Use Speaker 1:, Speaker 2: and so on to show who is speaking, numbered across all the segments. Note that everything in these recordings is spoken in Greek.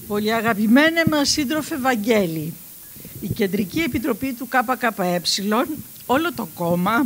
Speaker 1: Πολύ αγαπημένε μας σύντροφε Βαγγέλη, η Κεντρική Επιτροπή του ΚΚΕ, όλο το κόμμα,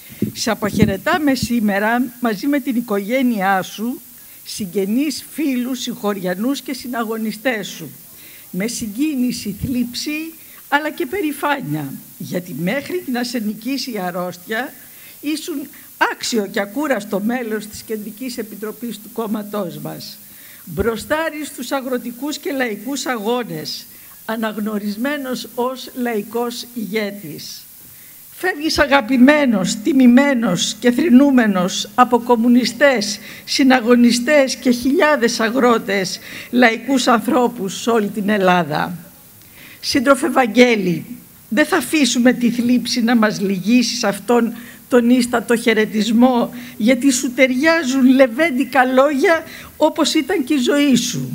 Speaker 1: σε αποχαιρετάμε σήμερα μαζί με την οικογένειά σου, συγγενείς, φίλους, συγχωριανούς και συναγωνιστές σου, με συγκίνηση, θλίψη αλλά και περηφάνεια, γιατί μέχρι να σε νικήσει η αρρώστια ήσουν άξιο και ακούραστο μέλος της Κεντρικής Επιτροπής του κόμματός μας, μπροστάρι στους αγροτικούς και λαϊκούς αγώνες, αναγνωρισμένος ως λαϊκός ηγέτης. Φεύγεις αγαπημένος, τιμημένος και θρηνούμενος από κομμουνιστές, συναγωνιστές και χιλιάδες αγρότες, λαϊκούς ανθρώπους σε όλη την Ελλάδα. Σύντροφε Βαγγέλη, δεν θα αφήσουμε τη θλίψη να μας λυγίσει σε αυτόν τον ίστατο χαιρετισμό, γιατί σου ταιριάζουν λεβέντικα λόγια όπως ήταν και η ζωή σου.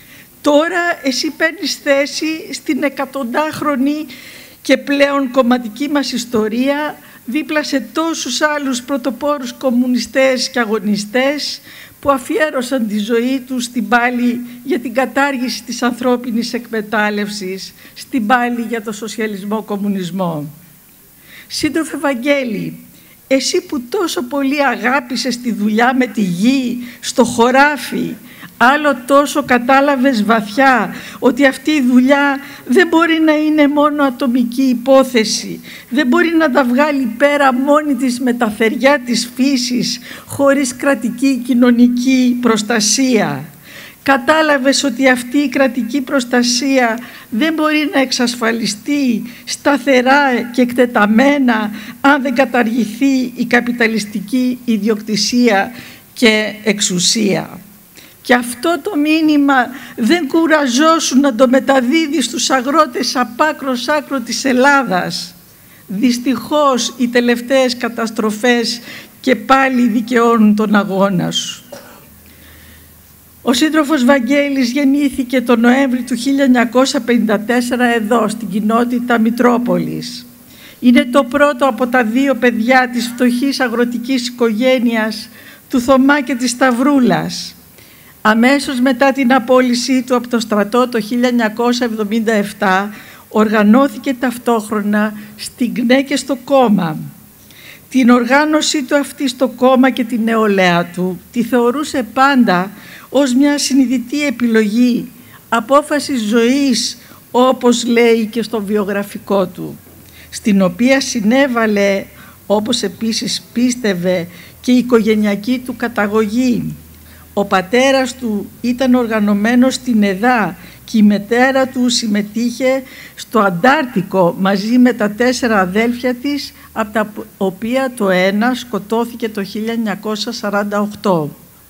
Speaker 1: Τώρα εσύ παίρνεις θέση στην εκατοντάχρονη και πλέον κομματική μας ιστορία, δίπλα σε τόσους άλλους πρωτοπόρους κομμουνιστές και αγωνιστές που αφιέρωσαν τη ζωή τους στην πάλη για την κατάργηση της ανθρώπινης εκμετάλλευσης, στην πάλη για το σοσιαλισμό-κομμουνισμό. Σύντροφε Βαγγέλη, εσύ που τόσο πολύ αγάπησες τη δουλειά με τη γη, στο χωράφι, άλλο τόσο κατάλαβες βαθιά ότι αυτή η δουλειά δεν μπορεί να είναι μόνο ατομική υπόθεση, δεν μπορεί να τα βγάλει πέρα μόνη της με τα θεριά της φύσης, χωρίς κρατική κοινωνική προστασία. Κατάλαβες ότι αυτή η κρατική προστασία δεν μπορεί να εξασφαλιστεί σταθερά και εκτεταμένα αν δεν καταργηθεί η καπιταλιστική ιδιοκτησία και εξουσία. Και αυτό το μήνυμα δεν κουραζόσουν να το μεταδίδει στους αγρότες απ' άκρο σ' άκρο της Ελλάδας. Δυστυχώς οι τελευταίες καταστροφές και πάλι δικαιώνουν τον αγώνα σου. Ο σύντροφος Βαγγέλης γεννήθηκε τον Νοέμβρη του 1954 εδώ, στην κοινότητα Μητρόπολης. Είναι το πρώτο από τα δύο παιδιά της φτωχής αγροτικής οικογένειας του Θωμά και της Σταυρούλας. Αμέσως μετά την απόλυσή του από το στρατό το 1977 οργανώθηκε ταυτόχρονα στην ΚΝΕ και στο κόμμα. Την οργάνωσή του αυτή στο κόμμα και την νεολαία του τη θεωρούσε πάντα ως μια συνειδητή επιλογή, απόφαση ζωής, όπως λέει και στο βιογραφικό του, στην οποία συνέβαλε, όπως επίσης πίστευε, και η οικογενειακή του καταγωγή. Ο πατέρας του ήταν οργανωμένος στην ΕΔΑ και η μητέρα του συμμετείχε στο Αντάρτικο μαζί με τα 4 αδέλφια της, από τα οποία το ένα σκοτώθηκε το 1948.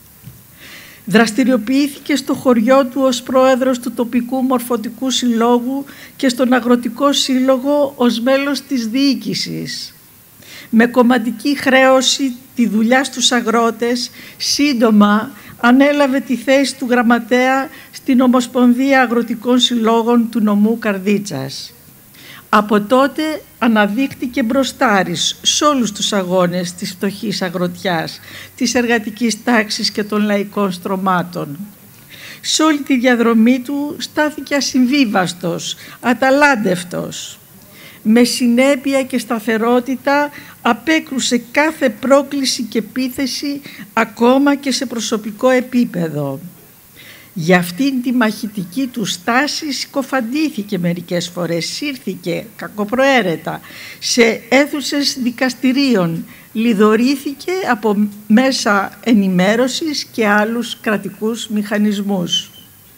Speaker 1: Δραστηριοποιήθηκε στο χωριό του ως πρόεδρος του τοπικού μορφωτικού συλλόγου και στον αγροτικό σύλλογο ως μέλος της διοίκησης. Με κομματική χρέωση τη δουλειά στους αγρότες, σύντομα ανέλαβε τη θέση του γραμματέα στην Ομοσπονδία Αγροτικών Συλλόγων του νομού Καρδίτσας. Από τότε αναδείχτηκε μπροστάρης σε όλους τους αγώνες της φτωχής αγροτιάς, της εργατικής τάξης και των λαϊκών στρωμάτων. Σε όλη τη διαδρομή του στάθηκε ασυμβίβαστος, αταλάντευτος. Με συνέπεια και σταθερότητα απέκρουσε κάθε πρόκληση και επίθεση, ακόμα και σε προσωπικό επίπεδο. Για αυτήν τη μαχητική του στάση συκοφαντήθηκε μερικές φορές, σύρθηκε κακοπροαίρετα σε αίθουσες δικαστηρίων, λιδωρήθηκε από μέσα ενημέρωσης και άλλους κρατικούς μηχανισμούς.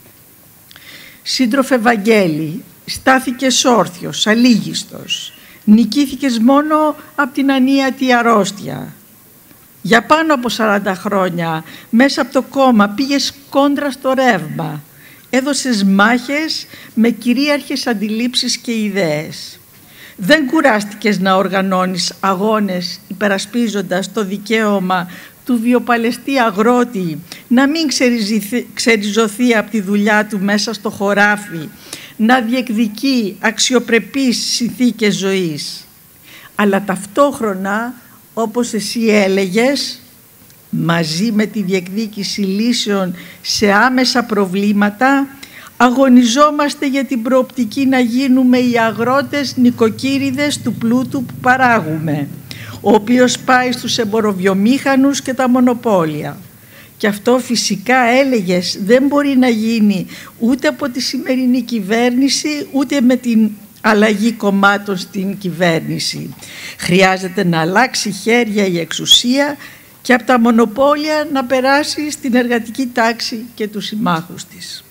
Speaker 1: Σύντροφε Βαγγέλη, στάθηκες όρθιος, αλίγιστος, νικήθηκες μόνο από την ανίατη αρρώστια. Για πάνω από 40 χρόνια μέσα από το κόμμα πήγες κόντρα στο ρεύμα, έδωσες μάχες με κυρίαρχες αντιλήψεις και ιδέες. Δεν κουράστηκες να οργανώνεις αγώνες υπερασπίζοντας το δικαίωμα του βιοπαλαιστή αγρότη να μην ξεριζωθεί από τη δουλειά του μέσα στο χωράφι, να διεκδικεί αξιοπρεπείς συνθήκες ζωής. Αλλά ταυτόχρονα, όπως εσύ έλεγες, μαζί με τη διεκδίκηση λύσεων σε άμεσα προβλήματα, Αγωνιζόμαστε για την προοπτική να γίνουμε οι αγρότες νοικοκύριδες του πλούτου που παράγουμε, ο οποίος πάει στους εμποροβιομήχανους και τα μονοπόλια. Και αυτό φυσικά, έλεγες, δεν μπορεί να γίνει ούτε από τη σημερινή κυβέρνηση, ούτε με την αλλαγή κομμάτων στην κυβέρνηση. Χρειάζεται να αλλάξει χέρια η εξουσία και από τα μονοπόλια να περάσει στην εργατική τάξη και τους συμμάχους της.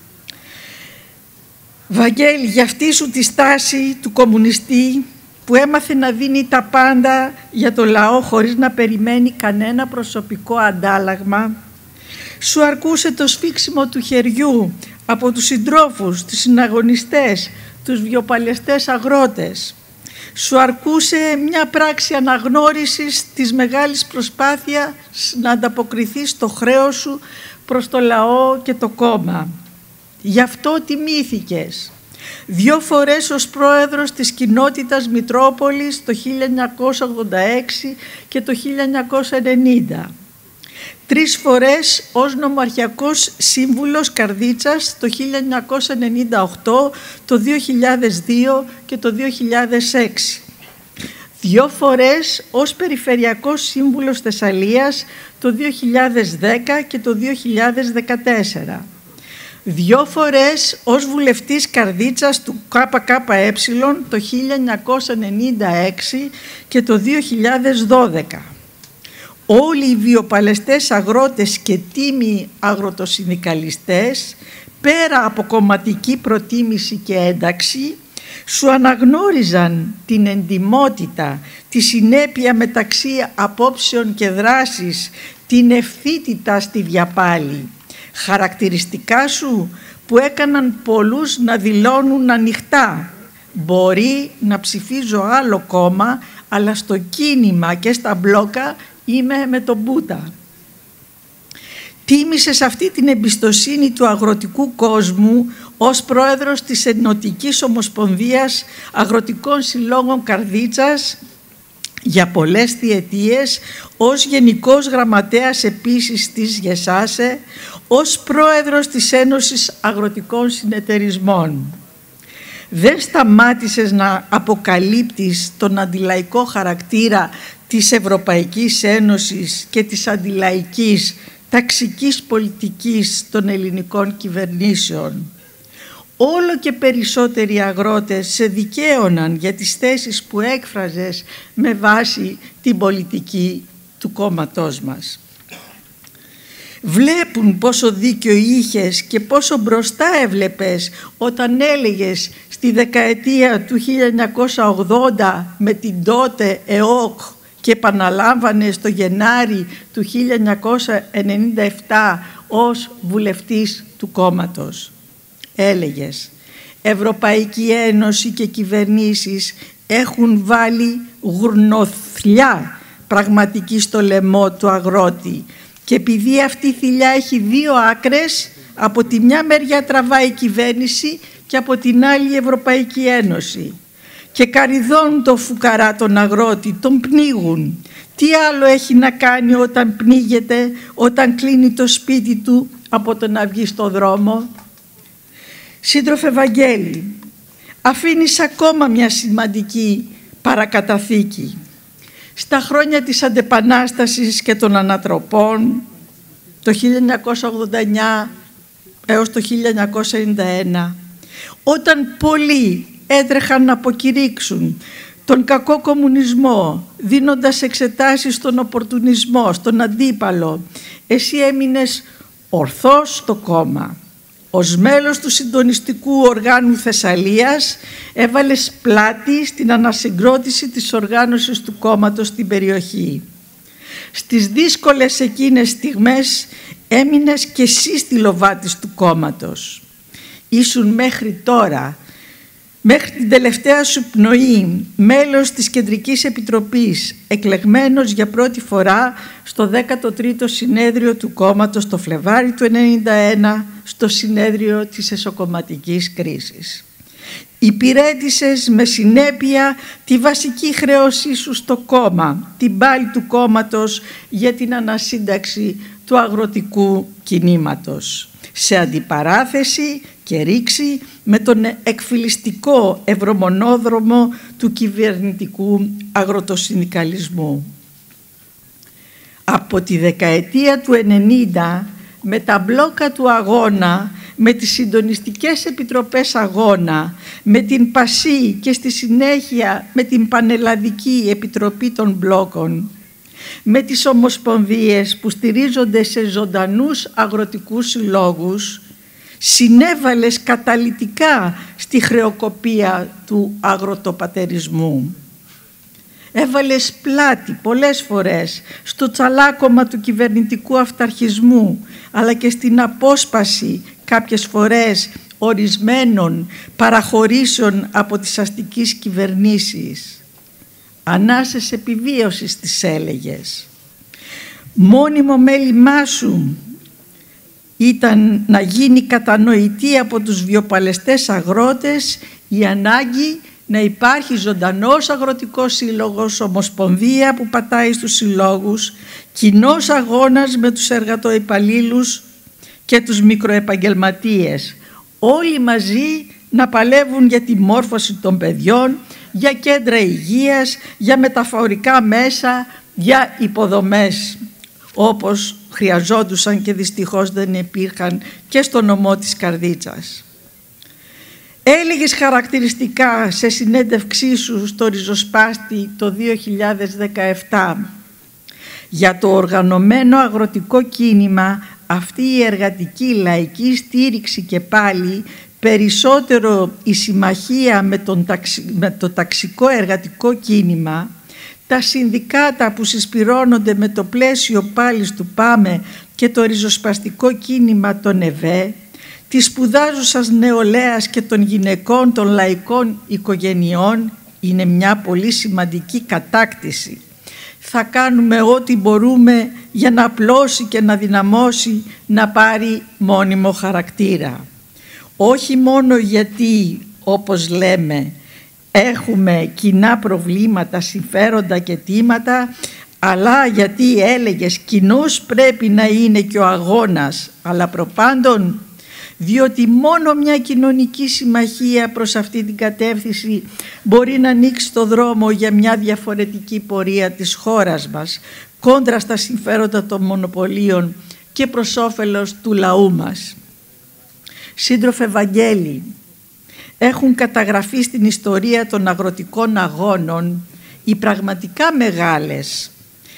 Speaker 1: Βαγγέλη, για αυτή σου τη στάση του κομμουνιστή που έμαθε να δίνει τα πάντα για το λαό χωρίς να περιμένει κανένα προσωπικό αντάλλαγμα, σου αρκούσε το σφίξιμο του χεριού από τους συντρόφους, τους συναγωνιστές, τους βιοπαλαιστές αγρότες. Σου αρκούσε μια πράξη αναγνώρισης της μεγάλης προσπάθειας να ανταποκριθείς στο χρέος σου προς το λαό και το κόμμα. Γι' αυτό τιμήθηκες 2 φορές ως πρόεδρος της κοινότητας Μητρόπολης το 1986 και το 1990. 3 φορές ως νομαρχιακός σύμβουλος Καρδίτσας το 1998, το 2002 και το 2006. 2 φορές ως περιφερειακός σύμβουλος Θεσσαλίας το 2010 και το 2014. 2 φορές ως βουλευτής Καρδίτσας του ΚΚΕ το 1996 και το 2012. Όλοι οι βιοπαλαιστές αγρότες και τίμοι αγροτοσυνδικαλιστές, πέρα από κομματική προτίμηση και ένταξη, σου αναγνώριζαν την εντιμότητα, τη συνέπεια μεταξύ απόψεων και δράσης, την ευθύτητα στη διαπάλη. Χαρακτηριστικά σου που έκαναν πολλούς να δηλώνουν ανοιχτά: μπορεί να ψηφίζω άλλο κόμμα, αλλά στο κίνημα και στα μπλόκα είμαι με τον Μπούτα. Τίμησες αυτή την εμπιστοσύνη του αγροτικού κόσμου ως πρόεδρος της Ενωτικής Ομοσπονδίας Αγροτικών Συλλόγων Καρδίτσας για πολλές διετίες, ως Γενικός Γραμματέας επίσης της ΓΕΣΑΣΕ, ως πρόεδρος της Ένωσης Αγροτικών Συνεταιρισμών. Δεν σταμάτησες να αποκαλύπτεις τον αντιλαϊκό χαρακτήρα της Ευρωπαϊκής Ένωσης και της αντιλαϊκής ταξικής πολιτικής των ελληνικών κυβερνήσεων. Όλο και περισσότεροι αγρότες σε δικαίωναν για τις θέσεις που έκφραζες με βάση την πολιτική του κόμματός μας. Βλέπουν πόσο δίκιο είχες και πόσο μπροστά έβλεπες όταν έλεγες στη δεκαετία του 1980 με την τότε ΕΟΚ και επαναλάμβανε στο Γενάρη του 1997 ως βουλευτής του κόμματος. Έλεγες: Ευρωπαϊκή Ένωση και κυβερνήσεις έχουν βάλει γουρνοθλιά πραγματική στο λαιμό του αγρότη, και επειδή αυτή η θηλιά έχει 2 άκρες, από τη μια μεριά τραβάει η κυβέρνηση και από την άλλη η Ευρωπαϊκή Ένωση, και καριδώνουν το φουκαρά τον αγρότη, τον πνίγουν. Τι άλλο έχει να κάνει όταν πνίγεται, όταν κλείνει το σπίτι του από το να βγει στο δρόμο? Σύντροφε Βαγγέλη, αφήνεις ακόμα μια σημαντική παρακαταθήκη. Στα χρόνια της Αντεπανάστασης και των ανατροπών, το 1989 έως το 1991, όταν πολλοί έτρεχαν να αποκηρύξουν τον κακό κομμουνισμό, δίνοντας εξετάσεις στον οπορτουνισμό, στον αντίπαλο, εσύ έμεινες ορθός στο κόμμα. Ως μέλος του συντονιστικού οργάνου Θεσσαλίας έβαλες πλάτη στην ανασυγκρότηση της οργάνωσης του κόμματος στην περιοχή. Στις δύσκολες εκείνες στιγμές έμεινες και εσύ στη λοβάτης του κόμματος. Ήσουν μέχρι τώρα, μέχρι την τελευταία σου πνοή, μέλος της Κεντρικής Επιτροπής, εκλεγμένος για πρώτη φορά στο 13ο συνέδριο του κόμματος το Φλεβάρι του 1991, στο συνέδριο της εσωκομματικής κρίσης. Υπηρέτησες με συνέπεια τη βασική χρέωσή σου στο κόμμα, την πάλη του κόμματος για την ανασύνταξη του αγροτικού κινήματος, σε αντιπαράθεση και ρήξη με τον εκφυλιστικό ευρωμονόδρομο του κυβερνητικού αγροτοσυνδικαλισμού. Από τη δεκαετία του 90, με τα μπλόκα του αγώνα, με τις συντονιστικές επιτροπές αγώνα, με την ΠΑΣΗ και στη συνέχεια με την Πανελλαδική Επιτροπή των Μπλόκων, με τις ομοσπονδίες που στηρίζονται σε ζωντανούς αγροτικούς συλλόγους, συνέβαλες καταλυτικά στη χρεοκοπία του αγροτοπατερισμού. Έβαλες πλάτη πολλές φορές στο τσαλάκωμα του κυβερνητικού αυταρχισμού, αλλά και στην απόσπαση κάποιες φορές ορισμένων παραχωρήσεων από τις αστικές κυβερνήσεις. Ανάσες επιβίωσης τις έλεγες. Μόνιμο μέλημά σου ήταν να γίνει κατανοητή από τους βιοπαλαιστές αγρότες η ανάγκη να υπάρχει ζωντανός αγροτικός σύλλογος, ομοσπονδία που πατάει στους συλλόγους, κοινός αγώνας με τους εργατοϊπαλλήλους και τους μικροεπαγγελματίες. Όλοι μαζί να παλεύουν για τη μόρφωση των παιδιών, για κέντρα υγείας, για μεταφορικά μέσα, για υποδομές, όπως χρειαζόντουσαν και δυστυχώς δεν υπήρχαν και στο νομό της Καρδίτσας. Έλεγες χαρακτηριστικά σε συνέντευξή σου στο Ριζοσπάστη το 2017: για το οργανωμένο αγροτικό κίνημα αυτή η εργατική λαϊκή στήριξη και πάλι περισσότερο η συμμαχία με το ταξικό εργατικό κίνημα, τα συνδικάτα που συσπυρώνονται με το πλαίσιο πάλι του ΠΑΜΕ και το ριζοσπαστικό κίνημα των ΕΒΕ, της σπουδάζουσας νεολαίας και των γυναικών των λαϊκών οικογενειών, είναι μια πολύ σημαντική κατάκτηση. Θα κάνουμε ό,τι μπορούμε για να απλώσει και να δυναμώσει, να πάρει μόνιμο χαρακτήρα. Όχι μόνο γιατί, όπως λέμε, έχουμε κοινά προβλήματα, συμφέροντα και αιτήματα, αλλά γιατί έλεγες κοινός πρέπει να είναι και ο αγώνας, αλλά προπάντων διότι μόνο μια κοινωνική συμμαχία προς αυτή την κατεύθυνση μπορεί να ανοίξει το δρόμο για μια διαφορετική πορεία της χώρας μας, κόντρα στα συμφέροντα των μονοπωλίων και προς όφελος του λαού μας. Σύντροφε Βαγγέλη, έχουν καταγραφεί στην ιστορία των αγροτικών αγώνων οι πραγματικά μεγάλες,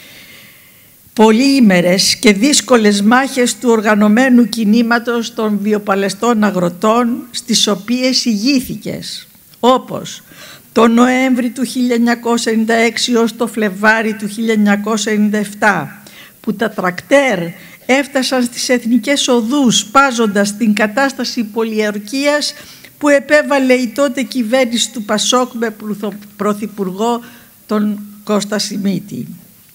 Speaker 1: πολύήμερες και δύσκολες μάχες του οργανωμένου κινήματος των βιοπαλαιστών αγροτών, στις οποίες ηγήθηκες, όπως το Νοέμβρη του 1996 ως το Φλεβάρι του 1997, που τα τρακτέρ έφτασαν στις εθνικές οδούς σπάζοντας την κατάσταση πολιορκίας που επέβαλε η τότε κυβέρνηση του Πασόκ με πρωθυπουργό τον Κώστα Σιμίτη.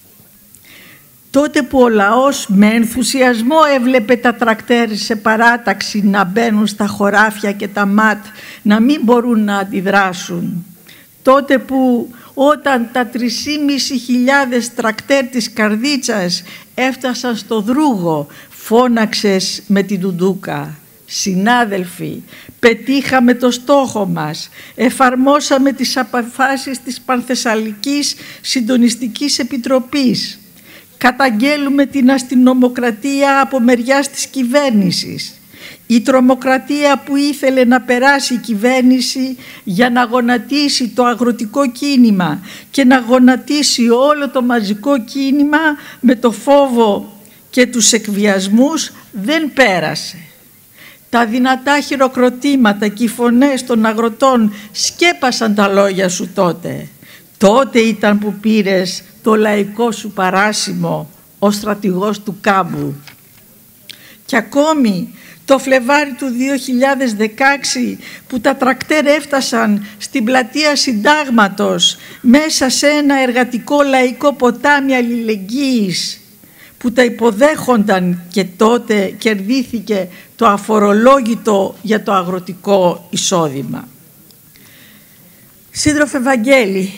Speaker 1: Τότε που ο λαός με ενθουσιασμό έβλεπε τα τρακτέρ σε παράταξη να μπαίνουν στα χωράφια και τα ΜΑΤ να μην μπορούν να αντιδράσουν. Τότε που όταν τα 3.500 τρακτέρ της Καρδίτσας έφτασαν στο Δρούγο, φώναξες με την ντουντούκα: συνάδελφοι, πετύχαμε το στόχο μας, εφαρμόσαμε τις αποφάσεις της Πανθεσσαλικής Συντονιστικής Επιτροπής, καταγγέλουμε την αστυνομοκρατία από μεριάς της κυβέρνησης. Η τρομοκρατία που ήθελε να περάσει η κυβέρνηση για να γονατίσει το αγροτικό κίνημα και να γονατίσει όλο το μαζικό κίνημα με το φόβο και τους εκβιασμούς δεν πέρασε. Τα δυνατά χειροκροτήματα και οι φωνές των αγροτών σκέπασαν τα λόγια σου τότε. Τότε ήταν που πήρες το λαϊκό σου παράσημο ο στρατηγός του κάμπου. Και ακόμη το Φλεβάρι του 2016 που τα τρακτέρ έφτασαν στην πλατεία Συντάγματος μέσα σε ένα εργατικό λαϊκό ποτάμι αλληλεγγύης που τα υποδέχονταν, και τότε κερδίθηκε το αφορολόγητο για το αγροτικό εισόδημα. Σύντροφε Βαγγέλη,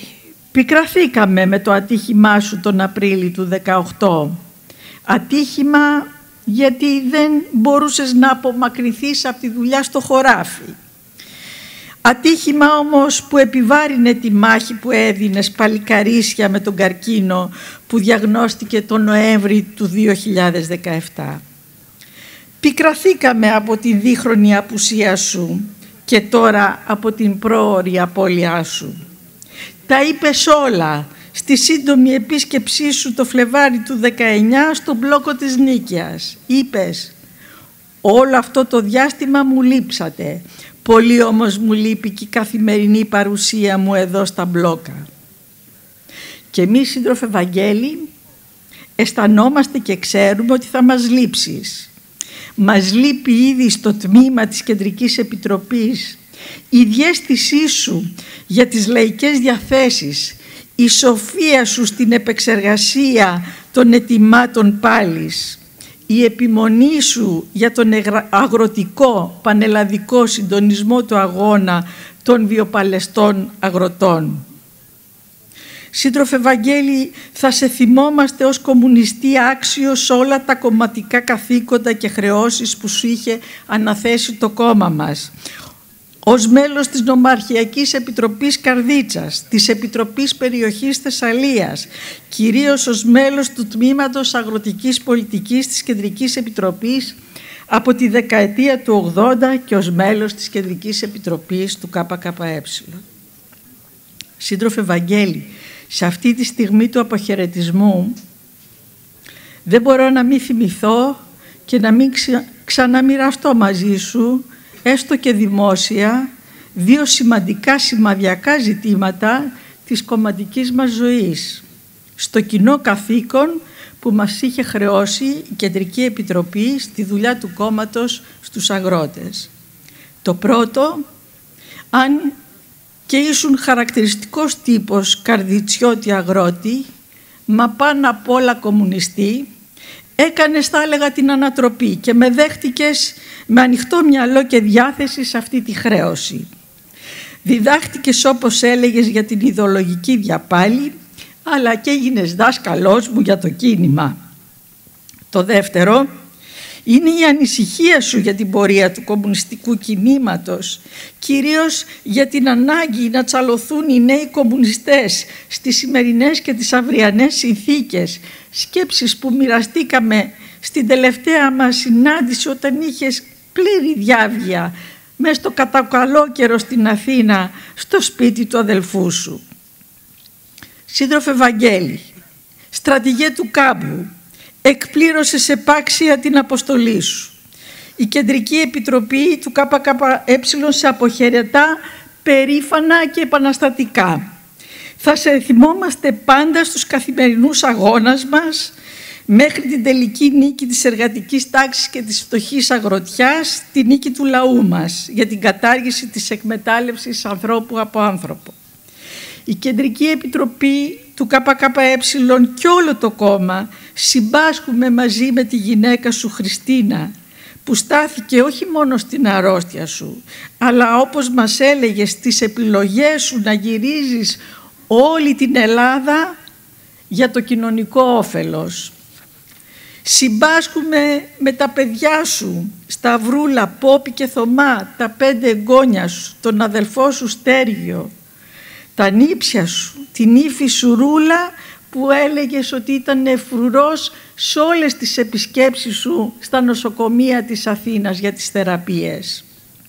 Speaker 1: πικραθήκαμε με το ατύχημά σου τον Απρίλη του 2018. Ατύχημα γιατί δεν μπορούσες να απομακρυνθείς από τη δουλειά στο χωράφι. Ατύχημα όμως που επιβάρυνε τη μάχη που έδινες παλικαρίσια με τον καρκίνο που διαγνώστηκε τον Νοέμβρη του 2017. Πικραθήκαμε από την δίχρονη απουσία σου και τώρα από την πρόωρη απώλειά σου. Τα είπες όλα στη σύντομη επίσκεψή σου το Φλεβάρι του 19 στον μπλόκο της Νίκαιας. Είπες, όλο αυτό το διάστημα μου λείψατε. Πολύ όμως μου λείπει και η καθημερινή παρουσία μου εδώ στα μπλόκα. Και εμείς, σύντροφε Βαγγέλη, αισθανόμαστε και ξέρουμε ότι θα μας λείψεις. Μας λείπει ήδη στο τμήμα της Κεντρικής Επιτροπής η διαίσθησή σου για τις λαϊκές διαθέσεις, η σοφία σου στην επεξεργασία των αιτημάτων πάλης, η επιμονή σου για τον αγροτικό πανελλαδικό συντονισμό του αγώνα των βιοπαλαιστών αγροτών. Σύντροφε Βαγγέλη, θα σε θυμόμαστε ως κομμουνιστή άξιο σε όλα τα κομματικά καθήκοντα και χρεώσεις που σου είχε αναθέσει το κόμμα μας. Ως μέλος της Νομαρχιακής Επιτροπής Καρδίτσας, της Επιτροπής Περιοχής Θεσσαλίας, κυρίως ως μέλος του Τμήματος Αγροτικής Πολιτικής της Κεντρικής Επιτροπής από τη δεκαετία του 80 και ως μέλος της Κεντρικής Επιτροπής του ΚΚΕ. Σύντροφε Βαγγέλη, σε αυτή τη στιγμή του αποχαιρετισμού δεν μπορώ να μην θυμηθώ και να μην ξαναμοιραστώ μαζί σου, έστω και δημόσια, δύο σημαντικά σημαδιακά ζητήματα της κομματικής μας ζωής. Στο κοινό καθήκον που μας είχε χρεώσει η Κεντρική Επιτροπή στη δουλειά του κόμματος στους αγρότες. Το πρώτο, αν και ήσουν χαρακτηριστικός τύπος καρδιτσιώτη αγρότη, μα πάνω απ' όλα κομμουνιστή, έκανες, θα έλεγα, την ανατροπή και με δέχτηκες με ανοιχτό μυαλό και διάθεση σε αυτή τη χρέωση. Διδάχτηκες, όπως έλεγες, για την ιδεολογική διαπάλη, αλλά και έγινες δάσκαλός μου για το κίνημα. Το δεύτερο είναι η ανησυχία σου για την πορεία του κομμουνιστικού κινήματος, κυρίως για την ανάγκη να τσαλωθούν οι νέοι κομμουνιστές στις σημερινές και τις αυριανές συνθήκες, σκέψεις που μοιραστήκαμε στην τελευταία μας συνάντηση όταν είχες πλήρη διάβγεια μες στο κατακαλό στην Αθήνα, στο σπίτι του αδελφού σου. Σύντροφε Βαγγέλη, στρατηγέ του κάμπου, εκπλήρωσες επάξια την αποστολή σου. Η Κεντρική Επιτροπή του ΚΚΕ σε αποχαιρετά περήφανα και επαναστατικά. Θα σε θυμόμαστε πάντα στους καθημερινούς αγώνας μας μέχρι την τελική νίκη της εργατικής τάξης και της φτωχής αγροτιάς, τη νίκη του λαού μας για την κατάργηση της εκμετάλλευσης ανθρώπου από άνθρωπο. Η Κεντρική Επιτροπή του ΚΚΕ και όλο το κόμμα συμπάσχουμε μαζί με τη γυναίκα σου Χριστίνα, που στάθηκε όχι μόνο στην αρρώστια σου, αλλά όπως μας έλεγε στις επιλογές σου να γυρίζεις όλη την Ελλάδα για το κοινωνικό όφελος. Συμπάσχουμε με τα παιδιά σου, Σταυρούλα, Πόπη και Θωμά, τα 5 εγγόνια σου, τον αδελφό σου Στέργιο, τα νύψια σου, την ύφη σου Ρούλα, που έλεγες ότι ήταν φρουρός σε όλες τις επισκέψεις σου στα νοσοκομεία της Αθήνας για τις θεραπείες.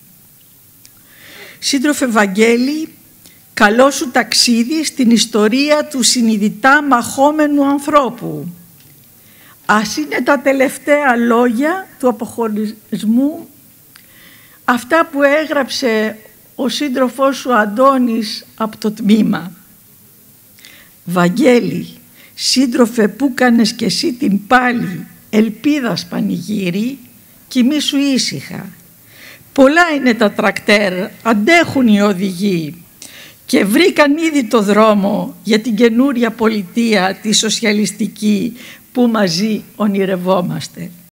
Speaker 1: Σύντροφε Βαγγέλη, καλό σου ταξίδι στην ιστορία του συνειδητά μαχόμενου ανθρώπου. Ας είναι τα τελευταία λόγια του αποχωρισμού, αυτά που έγραψε ο σύντροφός σου Αντώνης από το τμήμα. Βαγγέλη, σύντροφε που κάνες κι εσύ την πάλι ελπίδας πανηγύρι, κοιμήσου ήσυχα. Πολλά είναι τα τρακτέρ, αντέχουν οι οδηγοί και βρήκαν ήδη το δρόμο για την καινούρια πολιτεία τη σοσιαλιστική που μαζί ονειρευόμαστε.